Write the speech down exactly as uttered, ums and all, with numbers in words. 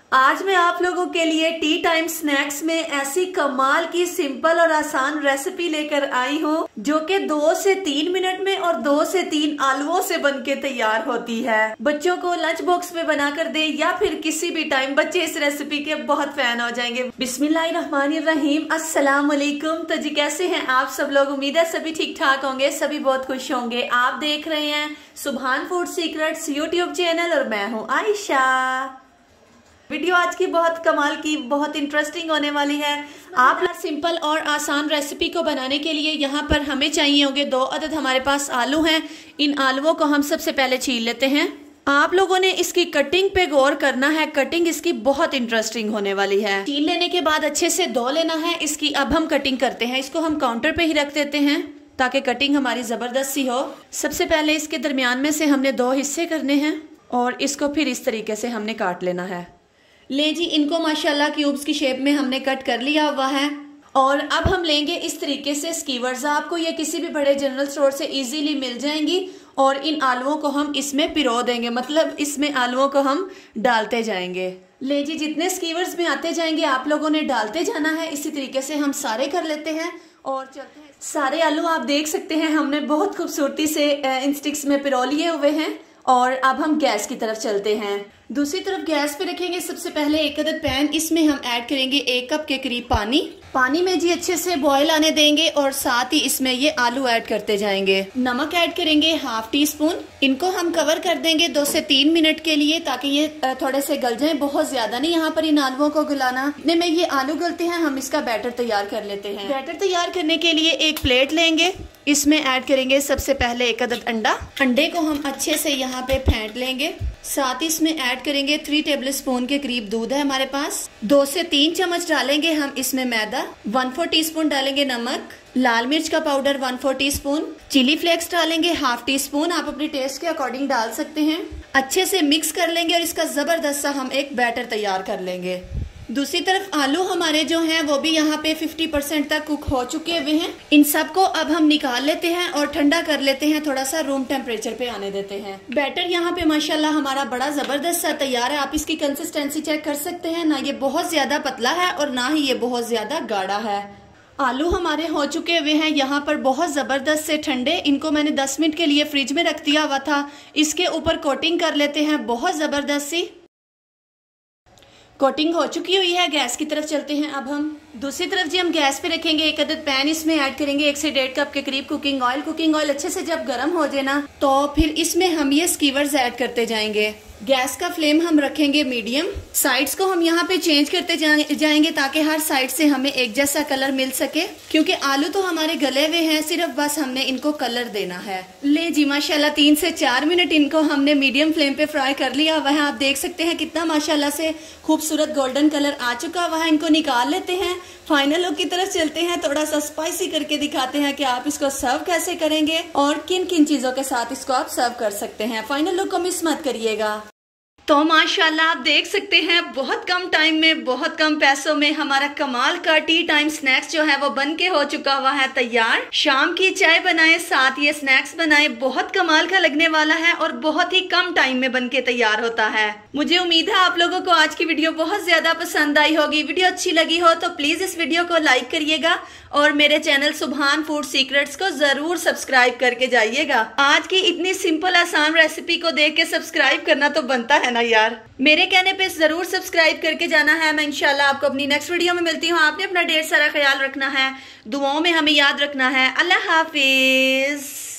आज मैं आप लोगों के लिए टी टाइम स्नैक्स में ऐसी कमाल की सिंपल और आसान रेसिपी लेकर आई हूँ जो कि दो से तीन मिनट में और दो से तीन आलुओं से बनके तैयार होती है। बच्चों को लंच बॉक्स में बना कर दे या फिर किसी भी टाइम, बच्चे इस रेसिपी के बहुत फैन हो जाएंगे। बिस्मिल्लाहिर्रहमानिर्रहीम, अस्सलाम वालेकुम। तो जी कैसे हैं आप सब लोग? उम्मीद है सभी ठीक ठाक होंगे, सभी बहुत खुश होंगे। आप देख रहे हैं सुभान फूड सीक्रेट्स यूट्यूब चैनल और मैं हूँ आयशा। वीडियो आज की बहुत कमाल की, बहुत इंटरेस्टिंग होने वाली है। आप सिंपल और आसान रेसिपी को बनाने के लिए यहाँ पर हमें चाहिए होंगे दो अदद हमारे पास आलू हैं। इन आलुओं को हम सबसे पहले छील लेते हैं। आप लोगों ने इसकी कटिंग पे गौर करना है, कटिंग इसकी बहुत इंटरेस्टिंग होने वाली है। छील लेने के बाद अच्छे से धो लेना है इसकी। अब हम कटिंग करते हैं। इसको हम काउंटर पे ही रख देते हैं ताकि कटिंग हमारी जबरदस्त सी हो। सबसे पहले इसके दरमियान में से हमने दो हिस्से करने हैं और इसको फिर इस तरीके से हमने काट लेना है। ले जी, इनको माशाल्लाह क्यूब्स की शेप में हमने कट कर लिया हुआ है। और अब हम लेंगे इस तरीके से स्कीवर्स। आपको ये किसी भी बड़े जनरल स्टोर से इजीली मिल जाएंगी और इन आलुओं को हम इसमें पिरो देंगे, मतलब इसमें आलुओं को हम डालते जाएंगे। ले जी, जितने स्कीवर्स में आते जाएंगे आप लोगों ने डालते जाना है। इसी तरीके से हम सारे कर लेते हैं और चलते हैं। सारे आलू आप देख सकते हैं हमने बहुत खूबसूरती से इन स्टिक्स में पिरो लिए हुए हैं। और अब हम गैस की तरफ चलते हैं। दूसरी तरफ गैस पे रखेंगे सबसे पहले एक अदद पैन। इसमें हम ऐड करेंगे एक कप के करीब पानी। पानी में जी अच्छे से बॉईल आने देंगे और साथ ही इसमें ये आलू ऐड करते जाएंगे। नमक ऐड करेंगे हाफ टी स्पून। इनको हम कवर कर देंगे दो से तीन मिनट के लिए ताकि ये थोड़े से गल जाएं। बहुत ज्यादा नहीं यहाँ पर इन आलुओं को गलाना। इतने में ये आलू गलते हैं, हम इसका बैटर तैयार कर लेते हैं। बैटर तैयार करने के लिए एक प्लेट लेंगे। इसमें ऐड करेंगे सबसे पहले एक अदद अंडा। अंडे को हम अच्छे से यहाँ पे फेंट लेंगे। साथ ही इसमें ऐड करेंगे थ्री टेबल स्पून के करीब दूध है हमारे पास। दो से तीन चम्मच डालेंगे हम इसमें मैदा। वन फोर टी स्पून डालेंगे नमक। लाल मिर्च का powder one four teaspoon. Chilli flakes डालेंगे हाफ टी स्पून। आप अपने टेस्ट के अकॉर्डिंग डाल सकते हैं। अच्छे से मिक्स कर लेंगे और इसका जबरदस्त सा हम एक बैटर तैयार कर लेंगे। दूसरी तरफ आलू हमारे जो हैं वो भी यहाँ पे पचास परसेंट तक कुक हो चुके हुए हैं। इन सब को अब हम निकाल लेते हैं और ठंडा कर लेते हैं, थोड़ा सा रूम टेम्परेचर पे आने देते हैं। बैटर यहाँ पे माशाल्लाह हमारा बड़ा जबरदस्त सा तैयार है। आप इसकी कंसिस्टेंसी चेक कर सकते हैं, ना ये बहुत ज्यादा पतला है और ना ही ये बहुत ज्यादा गाढ़ा है। आलू हमारे हो चुके हुए हैं यहाँ पर बहुत ज़बरदस्त से ठंडे। इनको मैंने दस मिनट के लिए फ्रिज में रख दिया हुआ था। इसके ऊपर कोटिंग कर लेते हैं बहुत ज़बरदस्त सी। कोटिंग हो चुकी हुई है। गैस की तरफ चलते हैं। अब हम दूसरी तरफ जी हम गैस पे रखेंगे एक अदद पैन। इसमें ऐड करेंगे एक से डेढ़ कप के करीब कुकिंग ऑयल। कुकिंग ऑयल अच्छे से जब गर्म हो जाए ना तो फिर इसमें हम ये स्कीवर्स ऐड करते जाएंगे। गैस का फ्लेम हम रखेंगे मीडियम। साइड्स को हम यहाँ पे चेंज करते जाएंगे ताकि हर साइड से हमें एक जैसा कलर मिल सके, क्योंकि आलू तो हमारे गले हुए हैं, सिर्फ बस हमने इनको कलर देना है। ले जी माशाल्लाह तीन से चार मिनट इनको हमने मीडियम फ्लेम पे फ्राई कर लिया हुआ है। आप देख सकते हैं कितना माशाल्लाह से खूबसूरत गोल्डन कलर आ चुका हुआ है। इनको निकाल लेते हैं। फाइनल लुक की तरफ चलते हैं। थोड़ा सा स्पाइसी करके दिखाते हैं कि आप इसको सर्व कैसे करेंगे और किन किन चीजों के साथ इसको आप सर्व कर सकते हैं। फाइनल लुक को मिस मत करिएगा। तो माशाल्लाह आप देख सकते हैं बहुत कम टाइम में, बहुत कम पैसों में हमारा कमाल का टी टाइम स्नैक्स जो है वो बन के हो चुका हुआ है तैयार। शाम की चाय बनाए साथ ये स्नैक्स बनाए, बहुत कमाल का लगने वाला है और बहुत ही कम टाइम में बन के तैयार होता है। मुझे उम्मीद है आप लोगों को आज की वीडियो बहुत ज्यादा पसंद आई होगी। वीडियो अच्छी लगी हो तो प्लीज इस वीडियो को लाइक करिएगा और मेरे चैनल सुभान फूड सीक्रेट्स को जरूर सब्सक्राइब करके जाइएगा। आज की इतनी सिंपल आसान रेसिपी को देख के सब्सक्राइब करना तो बनता है ना यार। मेरे कहने पे जरूर सब्सक्राइब करके जाना है। मैं इंशाल्लाह आपको अपनी नेक्स्ट वीडियो में मिलती हूँ। आपने अपना ढेर सारा ख्याल रखना है, दुआओं में हमें याद रखना है। अल्लाह हाफिज।